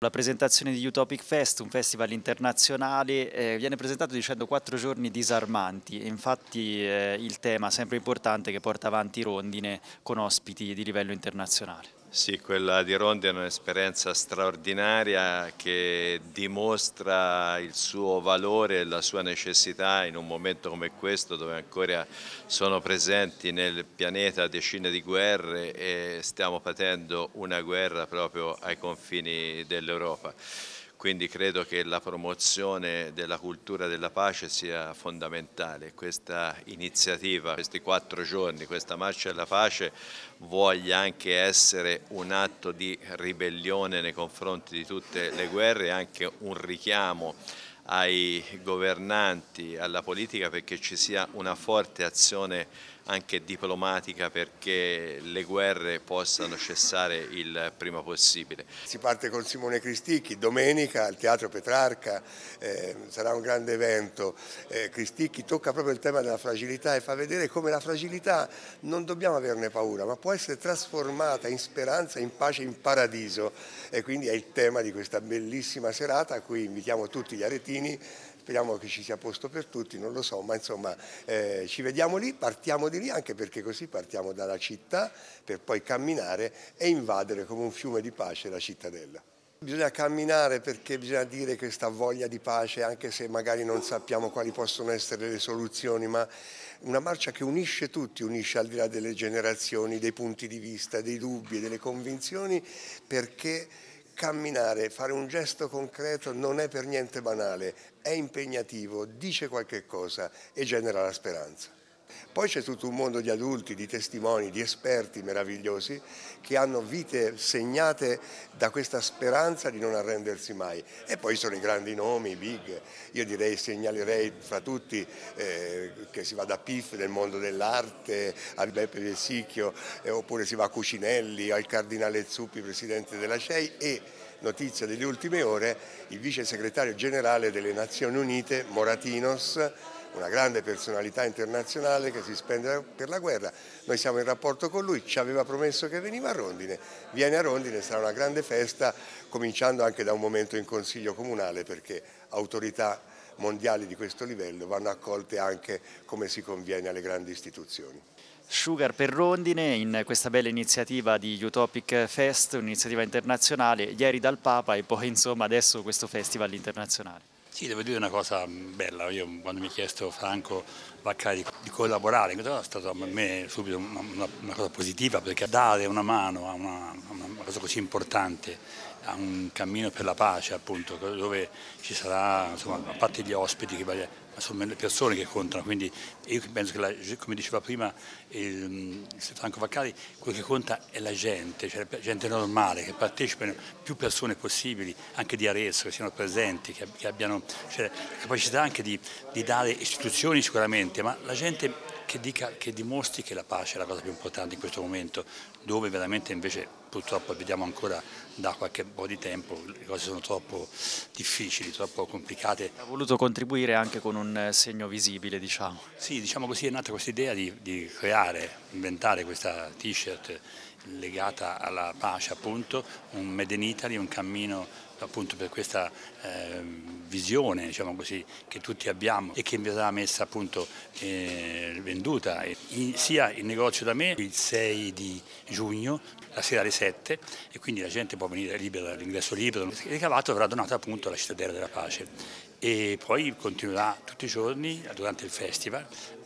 La presentazione di Utopic Fest, un festival internazionale, viene presentato dicendo 4 giorni disarmanti e infatti il tema sempre importante che porta avanti Rondine con ospiti di livello internazionale. Sì, quella di Rondine è un'esperienza straordinaria che dimostra il suo valore e la sua necessità in un momento come questo, dove ancora sono presenti nel pianeta decine di guerre e stiamo patendo una guerra proprio ai confini dell'Europa. Quindi credo che la promozione della cultura della pace sia fondamentale. Questa iniziativa, questi 4 giorni, questa marcia della pace voglia anche essere un atto di ribellione nei confronti di tutte le guerre e anche un richiamo ai governanti, alla politica, perché ci sia una forte azione anche diplomatica perché le guerre possano cessare il prima possibile. Si parte con Simone Cristicchi, domenica al Teatro Petrarca, sarà un grande evento. Cristicchi tocca proprio il tema della fragilità e fa vedere come la fragilità non dobbiamo averne paura, ma può essere trasformata in speranza, in pace, in paradiso, e quindi è il tema di questa bellissima serata a cui invitiamo tutti gli aretini. Speriamo che ci sia posto per tutti, non lo so, ma insomma ci vediamo lì, partiamo di lì, anche perché così partiamo dalla città per poi camminare e invadere come un fiume di pace la cittadella. Bisogna camminare perché bisogna dire questa voglia di pace, anche se magari non sappiamo quali possono essere le soluzioni, ma una marcia che unisce tutti, unisce al di là delle generazioni, dei punti di vista, dei dubbi, delle convinzioni, perché camminare, fare un gesto concreto non è per niente banale, è impegnativo, dice qualche cosa e genera la speranza. Poi c'è tutto un mondo di adulti, di testimoni, di esperti meravigliosi che hanno vite segnate da questa speranza di non arrendersi mai. E poi sono i grandi nomi, i big. Io direi, segnalerei fra tutti che si va da Piff nel mondo dell'arte, a Beppe Del Sicchio, oppure si va a Cucinelli, al Cardinale Zuppi, presidente della CEI, e notizia delle ultime ore, il vice segretario generale delle Nazioni Unite, Moratinos, una grande personalità internazionale che si spende per la guerra. Noi siamo in rapporto con lui, ci aveva promesso che veniva a Rondine, viene a Rondine, sarà una grande festa, cominciando anche da un momento in Consiglio Comunale, perché autorità mondiali di questo livello vanno accolte anche come si conviene alle grandi istituzioni. Sugar per Rondine in questa bella iniziativa di Utopic Fest, un'iniziativa internazionale, ieri dal Papa e poi insomma adesso questo festival internazionale. Sì, devo dire una cosa bella, io quando mi ha chiesto Franco Vaccari di collaborare, è stata per me subito una cosa positiva, perché dare una mano a una cosa così importante, a un cammino per la pace appunto, dove ci sarà, insomma, a parte gli ospiti, sono le persone che contano, quindi io penso che, come diceva prima il Franco Vaccari, quello che conta è la gente, cioè la gente normale, che partecipano più persone possibili, anche di Arezzo, che siano presenti, che abbiano, cioè, la capacità anche di dare istituzioni sicuramente, ma la gente che dimostri che la pace è la cosa più importante in questo momento, dove veramente invece purtroppo vediamo ancora da qualche po' di tempo le cose sono troppo difficili, troppo complicate. Ha voluto contribuire anche con un segno visibile, diciamo. Sì, diciamo così, è nata questa idea di creare, inventare questa t-shirt legata alla pace appunto, un Made in Italy, un cammino appunto per questa visione, diciamo così, che tutti abbiamo e che verrà messa appunto venduta sia in negozio da me il 6 di giugno, la sera alle 7, e quindi la gente può venire libera, l'ingresso libero. Il ricavato verrà donato appunto alla Cittadella della Pace e poi continuerà tutti i giorni durante il festival